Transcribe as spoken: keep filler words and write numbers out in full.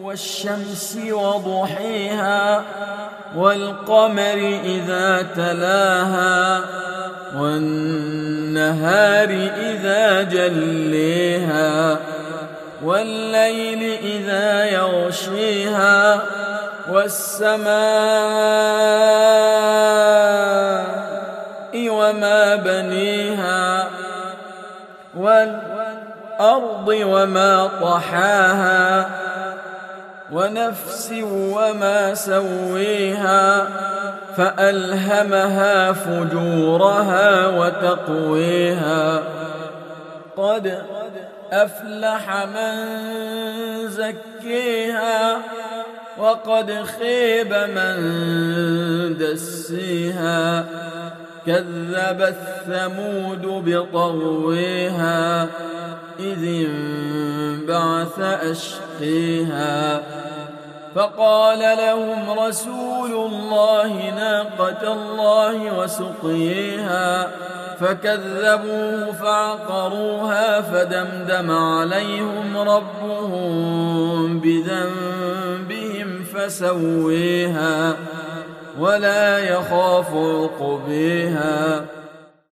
والشمس وضحيها والقمر إذا تلاها والنهار إذا جليها والليل إذا يغشيها والسماء وما بنيها والأرض وما طحاها ونفس وما سويها فألهمها فجورها وتقويها قد أفلح من زكيها وقد خيب من دسيها كذبت ثمود بطغويها إذ انبعث أشقيها فقال لهم رسول الله ناقة الله وسقيها فكذبوه فعقروها فدمدم عليهم ربهم بذنبهم فسويها ولا يخاف عقبيها